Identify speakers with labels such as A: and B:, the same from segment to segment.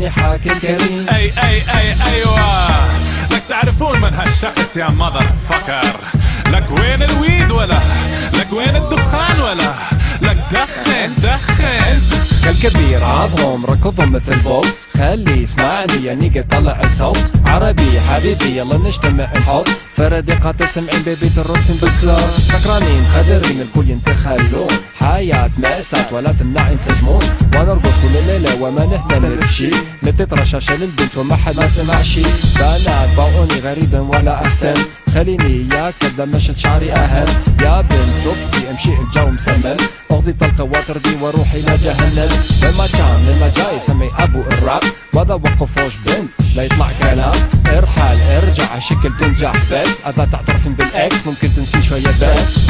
A: اني حاكم كريم.
B: ايوه لك تعرفون من هالشخص يا ماذر فكر. لك وين الويد ولا لك وين الدخان ولا لك دخن
A: كالكبير عضهم ركضهم مثل بولت. خلي يسمعني يعني قد طلع الصوت. عربي حبيبي يلا نجتمع نحط فردقة تسمعين بيبي ترقصين بالكلاب. سكرانين خدرين الكل ينتخلون. حياة مأساة ولا تمنع ينسجمون. ونرقص كل ليلة وما نهنا نبشي. نتت رشاشة للبنت وما حد ما سمع شي. بنات باعوني غريبا ولا أهتم. خليني ياك كذا مشت شعري أهم. يا بنت صبتي امشي الجو مسمم. اغضي طلقة وتردي واروح الى جهنم. لما جاي سمي ابو الراب. وذا وقفوش بنت لا يطلع كلام. ارحل ارجع شكل تنجح بس. اذا تعترفين بالاكس ممكن تنسي شوية بس.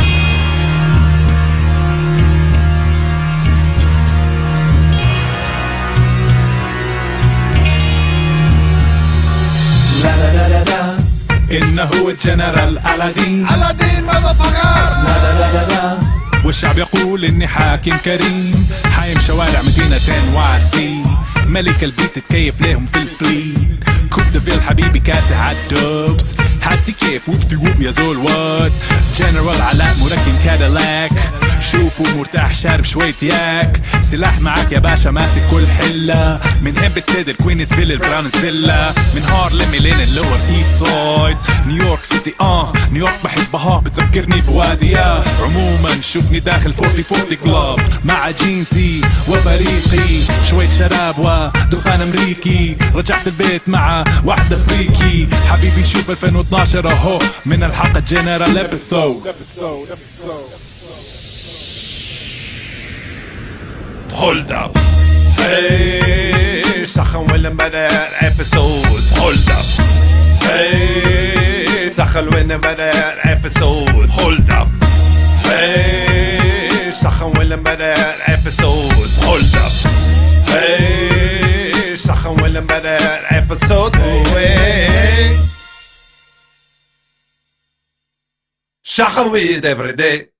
B: لا لا لا لا لا إنه الجنرال ألادين
C: ماذا فقر.
B: لا لا لا لا لا والشعب يقول إني حاكم كريم. حايم شوارع مدينة واسي. ملك البيت تكيف لهم في الفليت. كوب دافيل حبيبي كاسح عالدوبس. حاسي كيف وبتي وب يا زول وات. جنرال علاء مركن كاديلاك. شوفوا مرتاح شارب شوية ياك. سلاح معاك يا باشا ماسك كل حلة. من هين بالسيد الكوينزفيل البراونزفيلا. من هارلم لين اللور ايست سايد. نيويورك سيتي نيويورك بحبها بتذكرني بواديها. عموما شوفني داخل 40 كلاب مع جينزي وفريقي. شوية شراب ودخان امريكي. رجعت البيت مع واحدة فريكي. حبيبي شوف 2012 اهو من الحلقة جنرال ابيسود.
C: Hold up. Hey, سخن وين بدأ الابيسود. Hold up. Hey, سخن وين بدأ الابيسود. Hold up. Hey, سخن وين بدأ الابيسود. Hold up. Hey, سخن وين بدأ الابيسود. Shachan weed every day.